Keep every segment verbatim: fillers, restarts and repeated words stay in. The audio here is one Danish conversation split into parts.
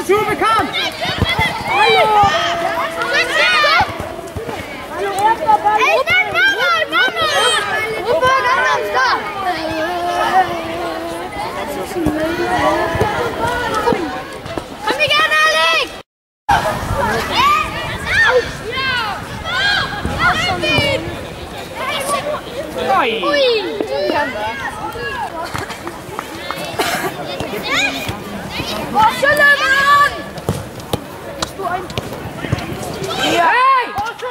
Tube, komm! Hallo! Hallo, erster Ball! Ey, nein, Mama, Mama! Opa, ganz am Start! Komm hier gerne, Alex! Ui! Ui! Oh, Schillemann! Bist du ein... Ja! Hey!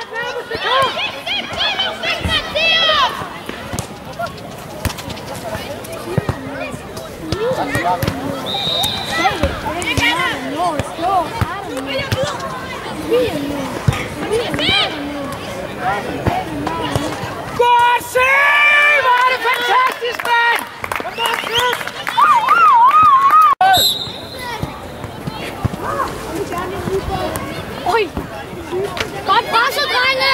Gorsi! What a fantastic man! Come on, Chris! Oi! Komm, Pasche rein!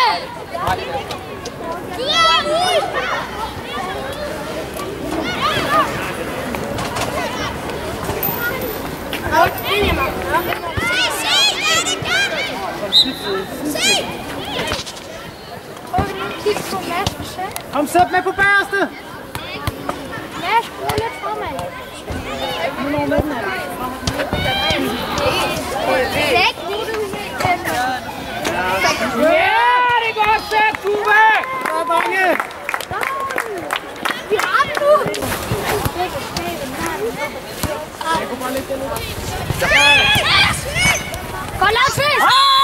Kom så med på bagerste! Ja, skål lidt fremad. Sæt, nu er du Ja, det er godt sæt, Tube! Så bange! Vi har den nu! Godt lavet fisk!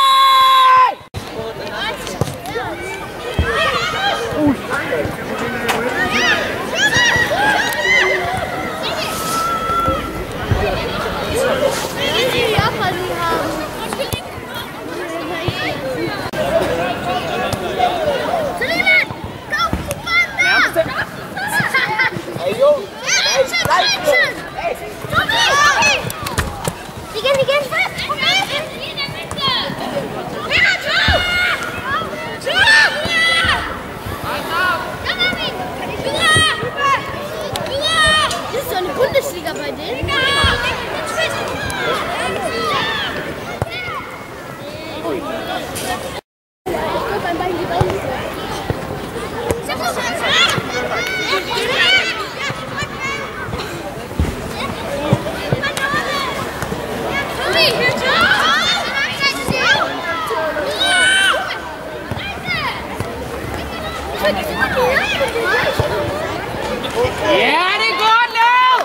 Ja, det er godt lavet!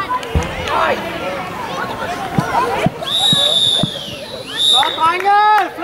Så, drenge!